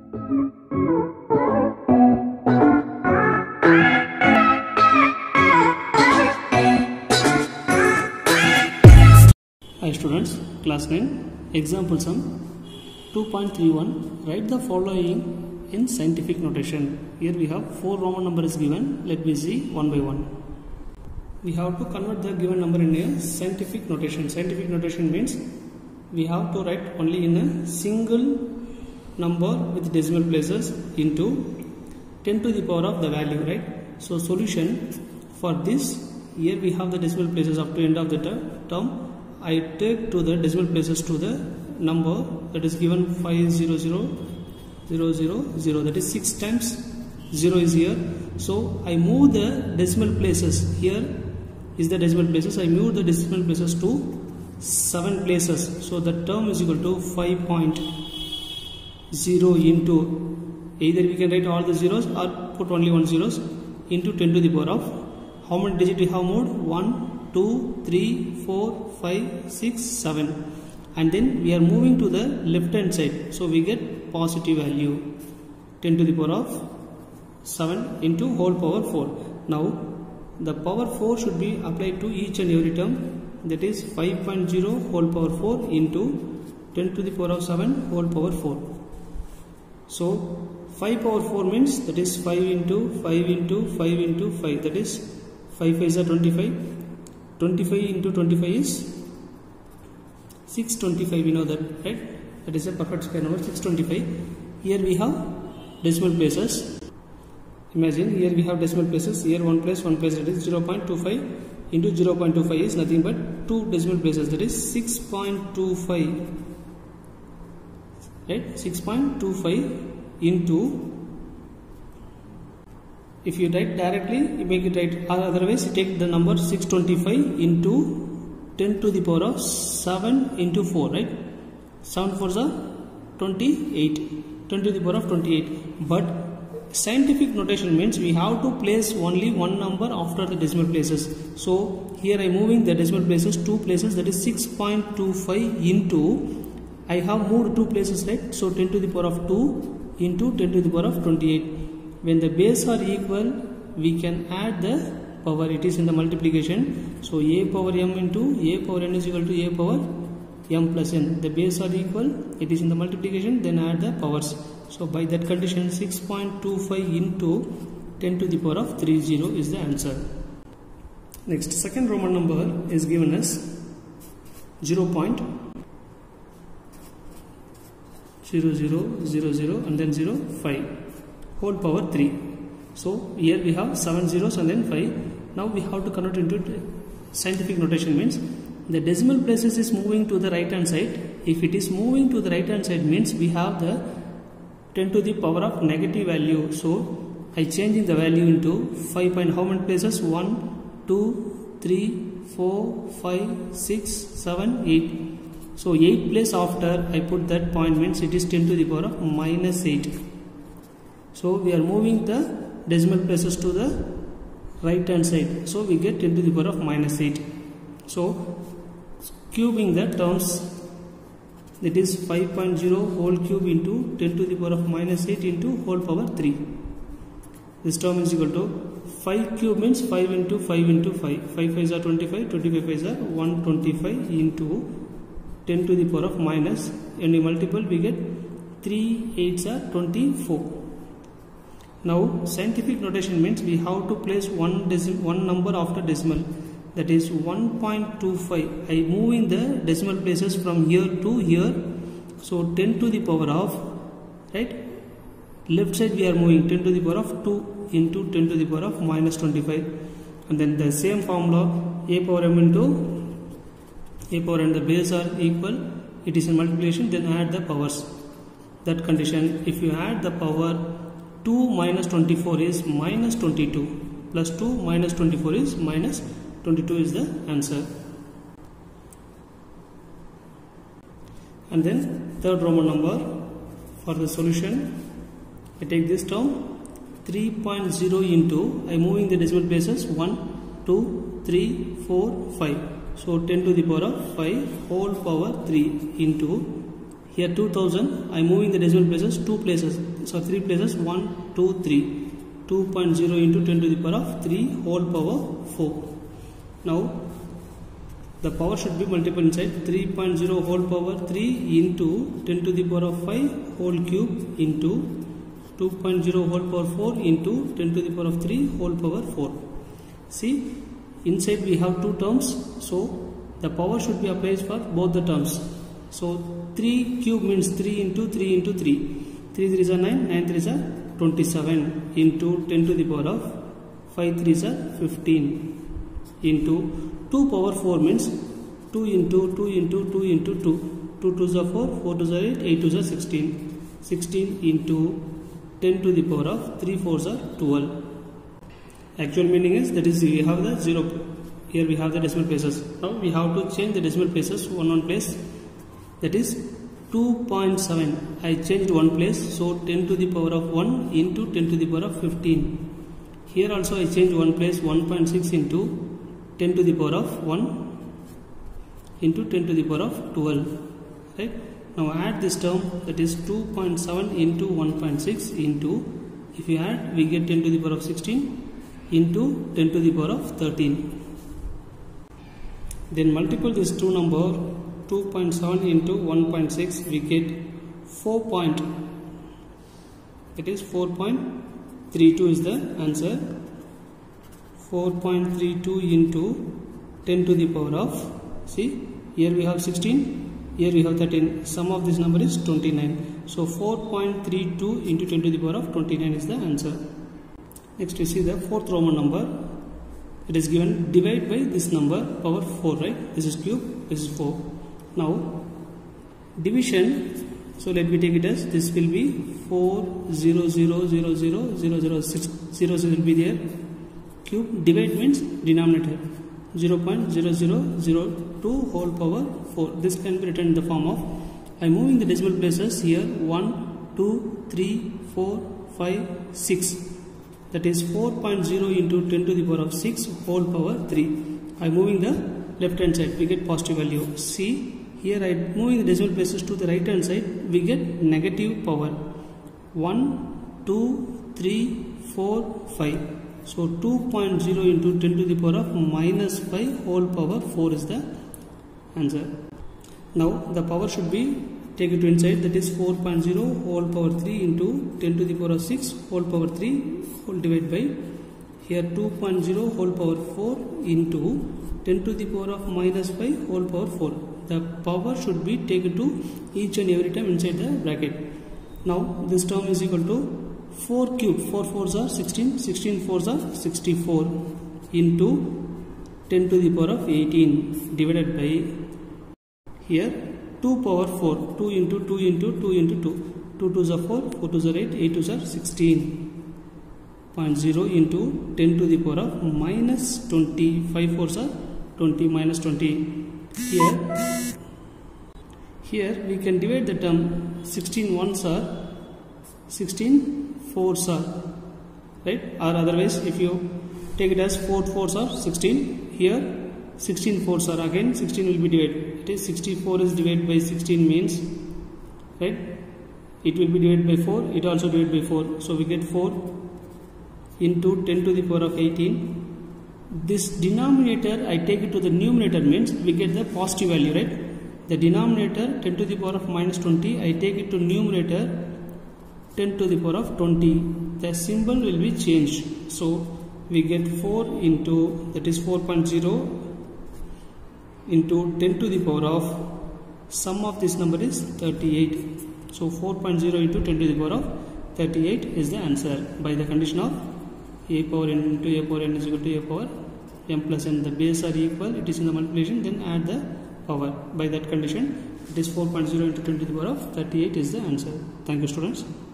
Hi students, class 9, example sum 2.31. Write the following in scientific notation. Here we have 4 Roman numbers given. Let me see one by one. We have to convert the given number in a scientific notation. Scientific notation means we have to write only in a single number with decimal places into 10 to the power of the value, right? So solution for this, here we have the decimal places up to end of the term. I take to the decimal places to the number that is given 500,000, that is 6 times 0 is here. So I move the decimal places, here is the decimal places, I move the decimal places to 7 places. So the term is equal to 5.0 into, either we can write all the zeros or put only one zeros, into 10 to the power of, how many digits we have moved? 1, 2, 3, 4, 5, 6, 7, and then we are moving to the left hand side, so we get positive value 10 to the power of 7 into whole power 4. Now the power 4 should be applied to each and every term, that is 5.0 whole power 4 into 10 to the power of 7 whole power 4. So 5 power 4 means that is 5 into 5 into 5 into 5, that is 5 5 is 25. 25 into 25 is 625, we know that, right? That is a perfect square number, 625. Here we have decimal places. Imagine here we have decimal places, here 1 place, that is 0.25 into 0.25 is nothing but 2 decimal places, that is 6.25, right? 6.25 into, if you write directly, you make it right, otherwise you take the number 625 into 10 to the power of 7 into 4, right? 7 4s are 28, 10 to the power of 28. But scientific notation means we have to place only one number after the decimal places. So here I am moving the decimal places 2 places, that is 6.25 into, I have moved 2 places, right? So 10 to the power of 2 into 10 to the power of 28. When the base are equal, we can add the power, it is in the multiplication. So a power m into a power n is equal to a power m plus n. The base are equal, it is in the multiplication, then add the powers. So by that condition, 6.25 into 10 to the power of 30 is the answer. Next, second Roman number is given as 0.0000 and then 05 whole power 3. So here we have 7 zeros and then 5. Now we have to convert into scientific notation, means the decimal places is moving to the right hand side. If it is moving to the right hand side means we have the 10 to the power of negative value. So I changing the value into 5 point, how many places? 1, 2, 3, 4, 5, 6, 7, 8. So 8 place after I put that point means it is 10 to the power of minus 8. So we are moving the decimal places to the right hand side, so we get 10 to the power of minus 8. So cubing the terms, that is 5.0 whole cube into 10 to the power of minus 8 into whole power 3. This term is equal to 5 cube means 5 into 5 into 5. 5 5s are 25, 25 5s are 125 into 10 to the power of minus, and we multiple, we get 3 8s are 24. Now scientific notation means we have to place one number after decimal, that is 1.25. I moving the decimal places from here to here, so 10 to the power of, right, left side we are moving 10 to the power of 2 into 10 to the power of minus 25, and then the same formula, a power m into a power n, the base are equal, it is in multiplication, then add the powers. That condition, if you add the power, 2 minus 24 is minus 22, plus 2 minus 24 is minus 22 is the answer. And then third Roman number, for the solution, I take this term 3.0 into, I moving the decimal places 1, 2, 3, 4, 5. So 10 to the power of 5 whole power 3 into, here 2000, I am moving the decimal places 2 places, so 3 places, 1, 2, 3, 2.0 into 10 to the power of 3 whole power 4. Now the power should be multiple inside, 3.0 whole power 3 into 10 to the power of 5 whole cube into 2.0 whole power 4 into 10 to the power of 3 whole power 4. See, inside we have 2 terms, so the power should be applied for both the terms. So 3 cube means 3 into 3 into 3. 3 3s are 9, 9 3s are 27 into 10 to the power of 5 3s are 15 into 2 power 4 means 2 into 2 into 2 into 2. 2 2s are 4, 4 2s are 8, 8 2s are 16. 16 into 10 to the power of 3 4s are 12. Actual meaning is, that is, we have the 0. Here we have the decimal places. Now we have to change the decimal places one place. That is 2.7. I changed one place, so 10 to the power of 1 into 10 to the power of 15. Here also I changed one place, 1.6 into 10 to the power of 1 into 10 to the power of 12. Right? Now add this term, that is 2.7 into 1.6 into, if you add, we get 10 to the power of 16 into 10 to the power of 13. Then multiply this two number, 2.7 into 1.6, we get 4. It is 4.32 is the answer. 4.32 into 10 to the power of, see, here we have 16, here we have 13. Sum of this number is 29. So 4.32 into 10 to the power of 29 is the answer. Next we see the fourth Roman number. It is given, divide by this number, power 4, right? This is cube, this is 4. Now division, so let me take it as, this will be 4 0 0 0 0 0 0 6 0 will be there. Cube, divide means denominator, 0.0002 whole power 4. This can be written in the form of, I am moving the decimal places here, 1 2 3 4 5 6. That is 4.0 into 10 to the power of 6 whole power 3. I am moving the left hand side, we get positive value. See, here I am moving the decimal places to the right hand side, we get negative power. 1, 2, 3, 4, 5. So 2.0 into 10 to the power of minus 5 whole power 4 is the answer. Now the power should be taken to inside, that is 4.0 whole power 3 into 10 to the power of 6 whole power 3 whole divided by, here 2.0 whole power 4 into 10 to the power of minus 5 whole power 4. The power should be taken to each and every time inside the bracket. Now this term is equal to 4 cube, 4 4s are 16, 16 4s are 64 into 10 to the power of 18 divided by, here 2 power 4, 2 into 2 into 2 into 2, 2 2s are 4, 4 2s are 8, 8 2s are 16.0 into 10 to the power of minus 20, 5 4s are 20 minus 20. Here we can divide the term, 16 1s are 16 4s are, right? Or otherwise, if you take it as 4 4s are 16, here 16 4s are, again 16 will be divided. It is 64 is divided by 16 means, right? It will be divided by 4, it also divided by 4. So we get 4 into 10 to the power of 18. This denominator, I take it to the numerator means we get the positive value, right? The denominator 10 to the power of minus 20, I take it to numerator 10 to the power of 20. The symbol will be changed. So we get 4 into, that is 4.0 into 10 to the power of, sum of this number is 38. So 4.0 into 10 to the power of 38 is the answer by the condition of a power n into a power n is equal to a power m plus n. The base are equal, it is in the multiplication, then add the power. By that condition, it is 4.0 into 10 to the power of 38 is the answer. Thank you, students.